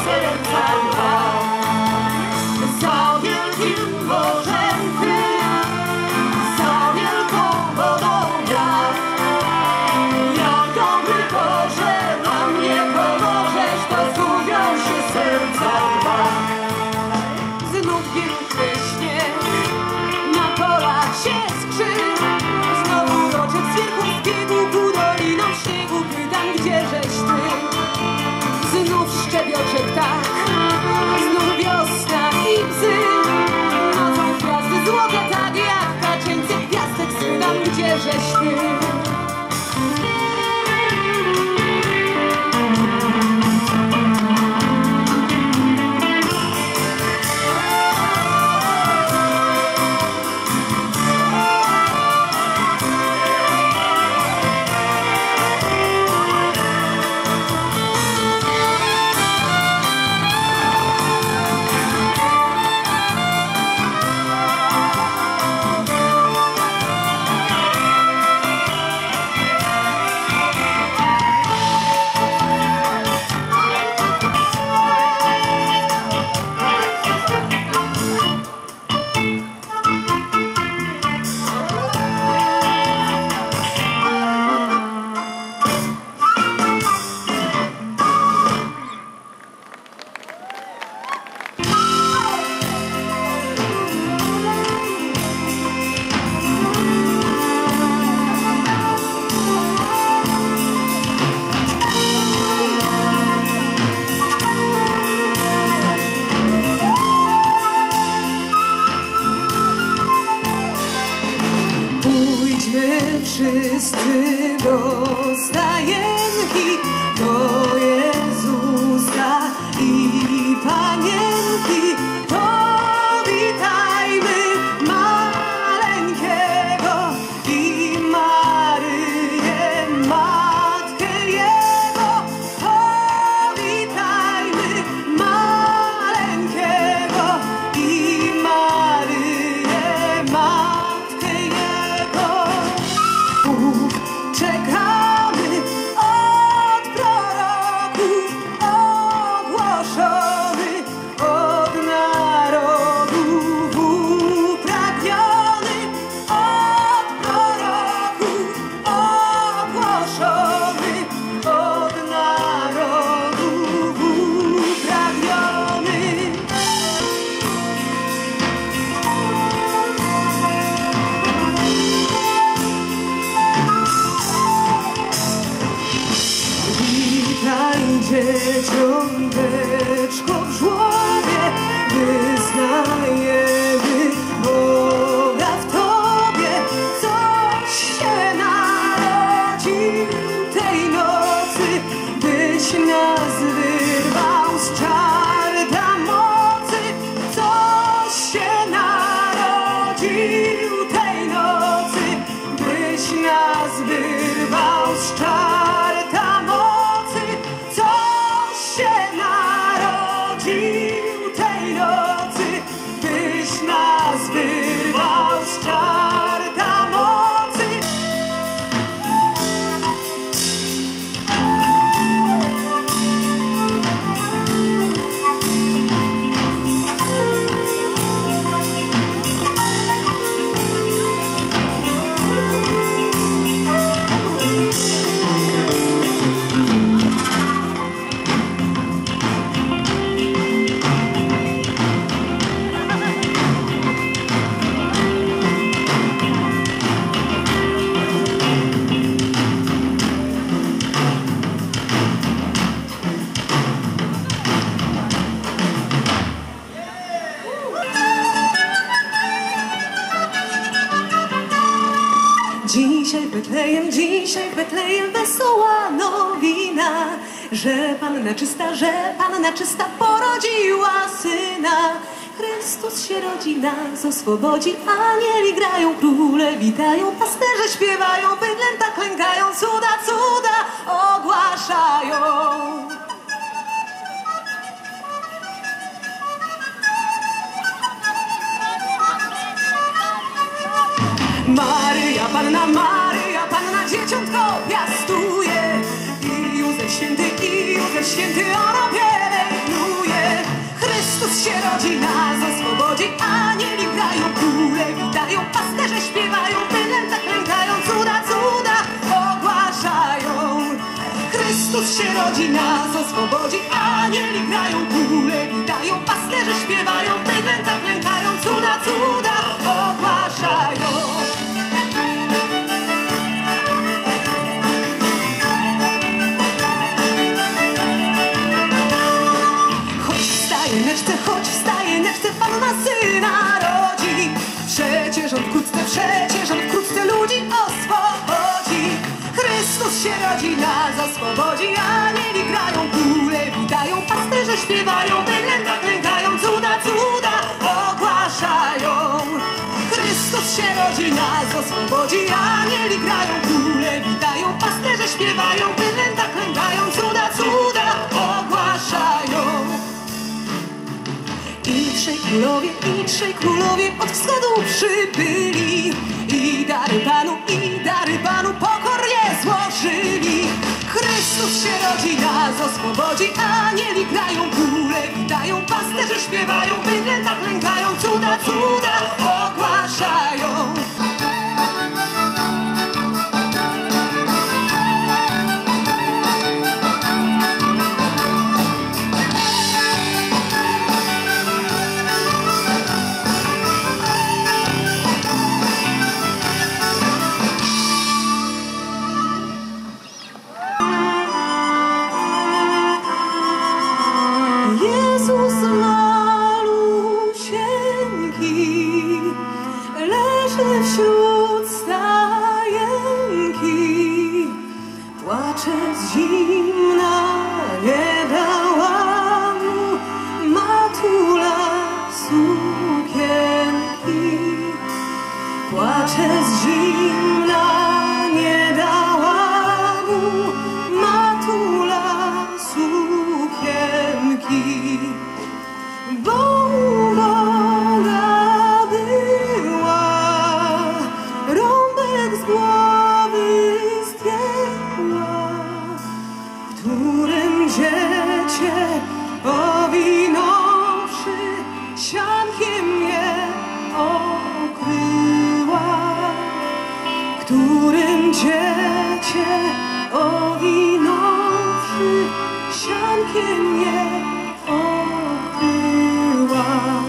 serca dwa. Za wielkim morzem ty, za wielką wodą ja. Jak dobry Boże, nam nie pomożesz, to zgubią się serca dwa. Znów piękny śnieg na polach się skrzy. Znowu roczek z wieków biegł ku dolinom śniegu. Pytam, gdzieżeś ty? Znów szczebioczek tak, znów wiosna i bzy. Nocą gwiazdy złote tak jak kaczyńcy gwiazdek. Pytam, gdzieżeś ty? Wszyscy do stajenki, do Jezusa i Panienki. Powitajmy maleńkiego i Maryję, Matkę Jego. Powitajmy maleńkiego i Maryję, Matkę Jego. Czekamy od proroków ogłoszony, od narodów upragniony, od proroków ogłoszony, od narodów upragniony. Dzieciąteczko w żłobie, wyznajemy Boga w Tobie. Coś się narodził tej nocy, byś nas wyrwał z czarta mocy. Coś się narodził tej nocy, byś nas wyrwał z czarta mocy. Coś się narodził tej nocy, byś nas wyrwał z czarta mocy. Dzisiaj w Betlejem wesoła nowina, że Panna czysta porodziła Syna. Chrystus się rodzi, nas oswobodzi, anieli grają, króle witają, pasterze śpiewają, bydlęta klękają, cuda, cuda ogłaszają. Maryja Panna dzieciątko piastuje i Józef Święty o robiele knuje. się rodzi, nas oswobodzi. Anieli grają, króle witają, pasterze śpiewają, bydlęta klękają, cuda, cuda ogłaszają. Choć w stajeneczce Panna Syna rodzi. Przecież on wkrótce ludzi oswobodzi. Chrystus się rodzi, nas oswobodzi. Anieli grają, króle witają, pasterze śpiewają, bydlęta klękają, cuda, cuda ogłaszają. Chrystus się rodzi, nas oswobodzi. Anieli grają, króle witają, pasterze śpiewają, bydlęta klękają, cuda, cuda ogłaszają. I trzej królowie od wschodu przybyli i dary Panu pokornie złożyli. Chrystus się rodzi, nas oswobodzi. Anieli grają, króle witają, pasterze śpiewają, bydlęta klękają, cuda, cuda ogłaszają. Jezus malusieńki leży wśród stajenki, płacze z zimna, nie dała mu matula sukienki. Płacze z zimna, nie dała mu matula sukienki. Bo uboga była, rąbek z głowy zdjęła, którym dziecię owinąwszy siankiem je okryła, którym dziecię owinąwszy siankiem je okryła.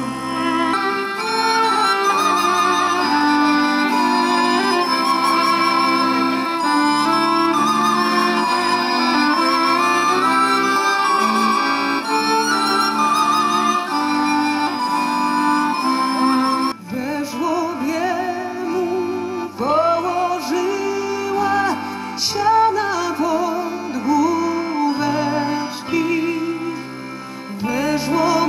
We żłobie mu położyła siana pod główeczki. We żłobie